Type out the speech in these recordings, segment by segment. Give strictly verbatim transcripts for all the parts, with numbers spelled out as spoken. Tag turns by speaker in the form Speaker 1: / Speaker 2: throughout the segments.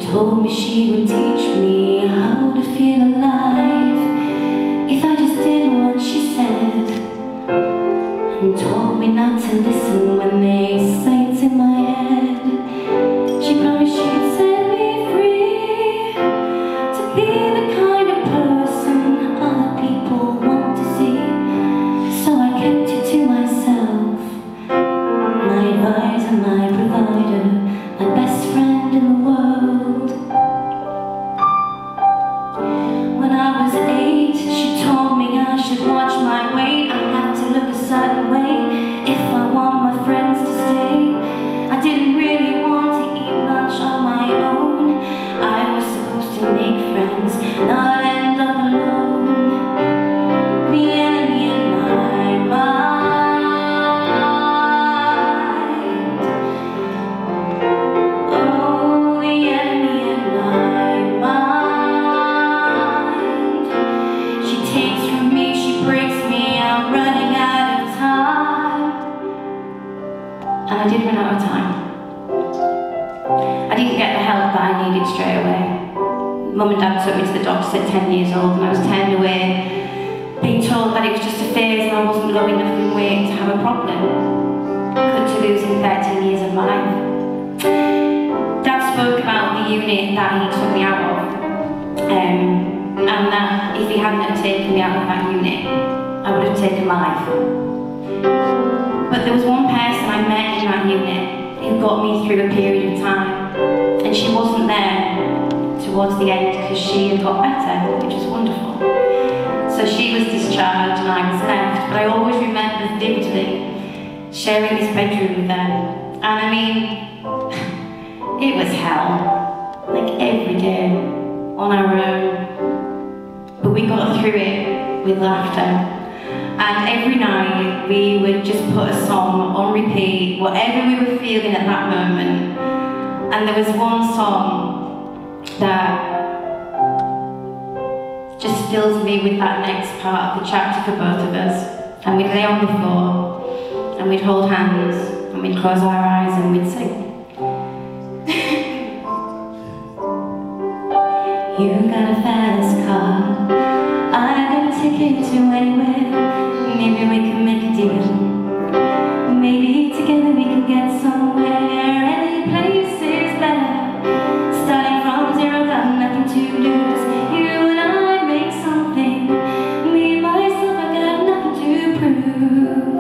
Speaker 1: told me she would teach me how to feel alive if I just did what she said, and told me not to listen when they say it's in my head. She promised she'd set me free to be the kind of person other people want to see. So I kept it to myself, my advisor, my provider, my best friend in the world. When I was eight, she told me I should watch my weight. I had to look a certain way if I want my friends to stay. I didn't really want to eat lunch on my own. I was supposed to make friends, not end up alone. The enemy in my mind, oh, the enemy in my mind. She takes from me, she breaks me, I'm running out of time. And I did run out of time. I didn't get the help that I needed straight away. Mum and Dad took me to the doctors at ten years old, and I was turned away, being told that it was just a phase and I wasn't low enough in weight to have a problem. Cut to losing thirteen years of my life. Dad spoke about the unit that he took me out of, um, and that if he hadn't have taken me out of that unit, I would have taken my life. But there was one person I met in that unit who got me through a period of time, and she wasn't there towards the end because she had got better, which was wonderful. So she was discharged and I was left, but I always remember vividly sharing this bedroom with her. And I mean, it was hell, like every day, on our own. But we got through it with laughter. And every night we would just put a song on repeat, whatever we were feeling at that moment. And there was one song that just fills me with that next part of the chapter for both of us. And we'd lay on the floor, and we'd hold hands, and we'd close our eyes, and we'd sing. You got a fast car, I got a ticket to anywhere. Maybe we can make a deal. Maybe together we can get somewhere. Any place is better. Starting from zero, got nothing to lose. You and I make something. Me and myself, I got nothing to prove.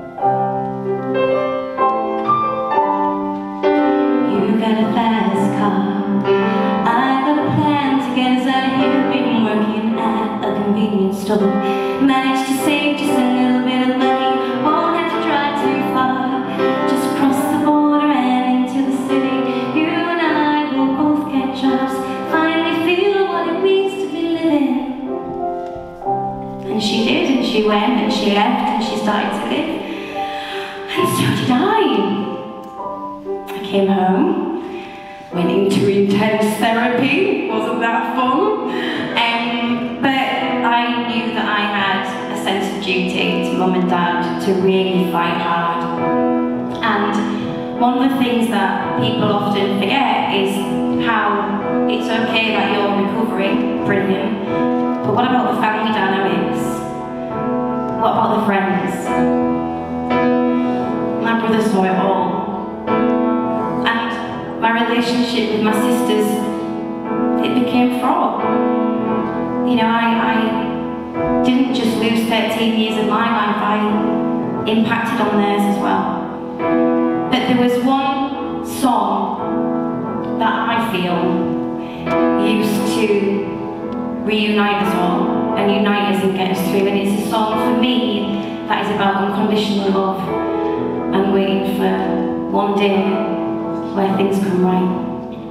Speaker 1: You got a fast car, I got a plan to get us out of here. Been working at a convenience store. Managed to save just a little bit of money. Won't have to drive too far. Just cross the border and into the city. You and I will both get jobs. Finally feel what it means to be living. And she did, and she went, and she left, and she started to live. And so did I. I came home, went into intense therapy. Wasn't that fun? Um, but I knew that I had a sense of duty to Mum and Dad to really fight hard. And one of the things that people often forget is how it's okay that you're recovering, brilliant, but what about the family dynamics? What about the friends? My brother saw it all. And my relationship with my sisters, it became fraught. You know, I, I didn't just lose thirteen years of my life, I impacted on theirs as well. But there was one song that I feel used to reunite us all and unite us and get us through, and it's a song for me that is about unconditional love and waiting for one day where things come right.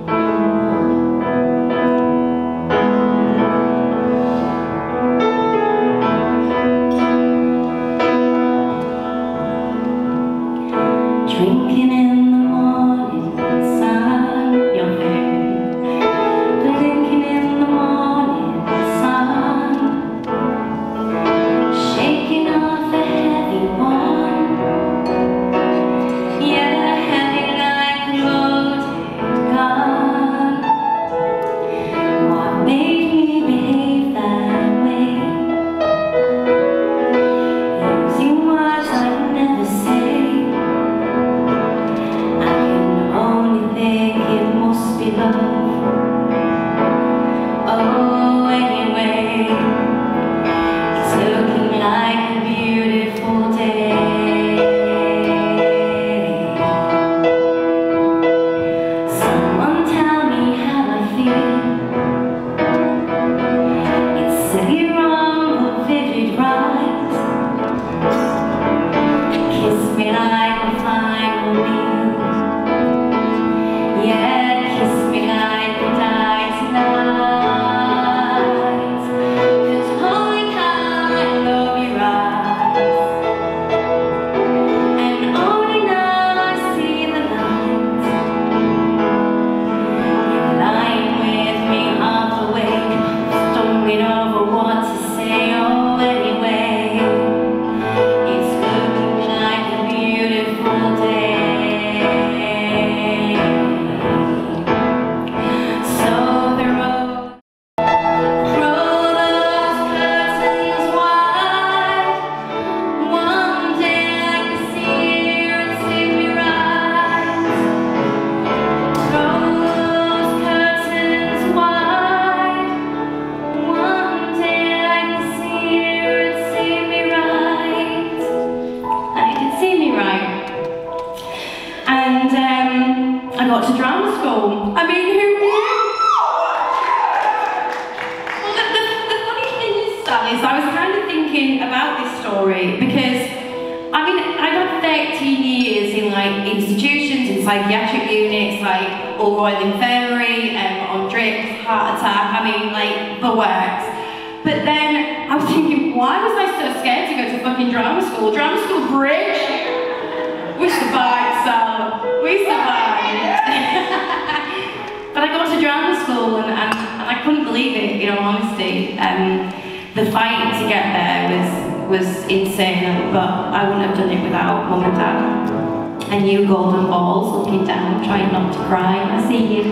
Speaker 1: Drinking in the morning sun, your favorite. Blinking in the morning sun, shaking off a heavy one. Yeah, a heavy night. got to drama school. I mean, who knew? Well, the, the, the funny thing is, Sal, is I was kind of thinking about this story because, I mean, I've had thirteen years in like institutions, in psychiatric units, like All Royal Infirmary, um, on drips, heart attack, I mean, like, the works. But then I was thinking, why was I so scared to go to fucking drama school? Drama school bridge? We survived, Sal. We survived. But I got to drama school and, and, and I couldn't believe it, in all honesty. Um, the fight to get there was, was insane, but I wouldn't have done it without mum and dad. And you golden balls looking down, trying not to cry. I see you.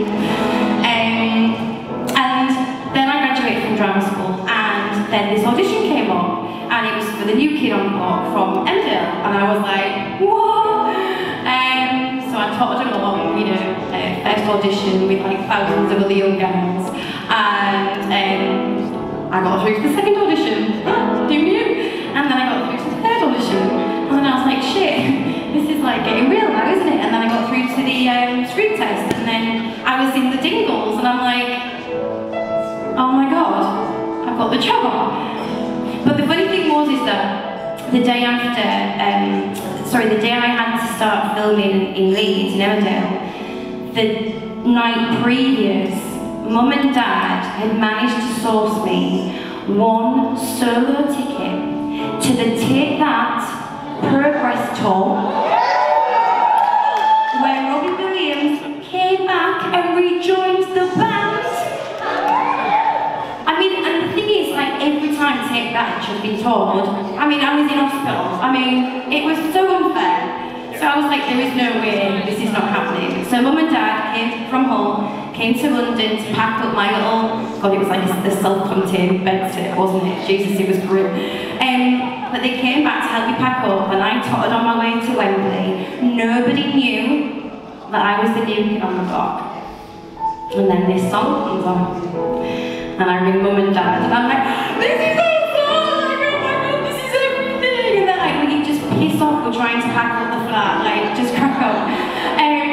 Speaker 1: Um, and then I graduated from drama school, and then this audition came up, and it was for the new kid on the block from Emmerdale, and I was like, whoa! Um, so I totted along, you know, uh, first audition with like thousands of other young girls, and um, I got through to the second audition. Who knew? And then I got through to the third audition, and then I was like, shit, this is like getting real now, isn't it? And then I got through to the um, screen test, and then I was in the Dingles, and I'm like, oh my god, I've got the job. But the funny thing was is that the day after, um, sorry, the day I had to start filming in Leeds, in Emmerdale, the night previous, Mum and Dad had managed to source me one solo ticket to the Take That Progress Tour, where Robbie Williams came back and rejoined the band. I mean, and the thing is, like, every time Take That had just been toured, I mean, I was in hospital. I mean, it was so unfair. So I was like, there is no way this is not happening. So Mum and Dad came from Hull, came to London to pack up my little, God, it was like a self-contained bedsit, wasn't it? Jesus, it was grim. Um, but they came back to help me pack up, and I tottered on my way to Wembley. Nobody knew that I was the new kid on the block. And then this song comes on. And I ring Mum and Dad, and I'm like, this is awesome! Like, oh my god, this is everything! And they're like, will you just piss off? We're trying to pack up the flat, like, just crack up. Um,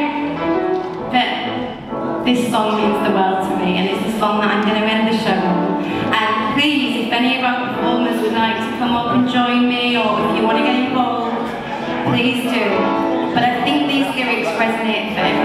Speaker 1: but this song means the world to me, and it's the song that I'm going to end the show on. And please, if any of our performers would like to come up and join me, or if you want to get involved, please do. But I think these lyrics resonate for everyone.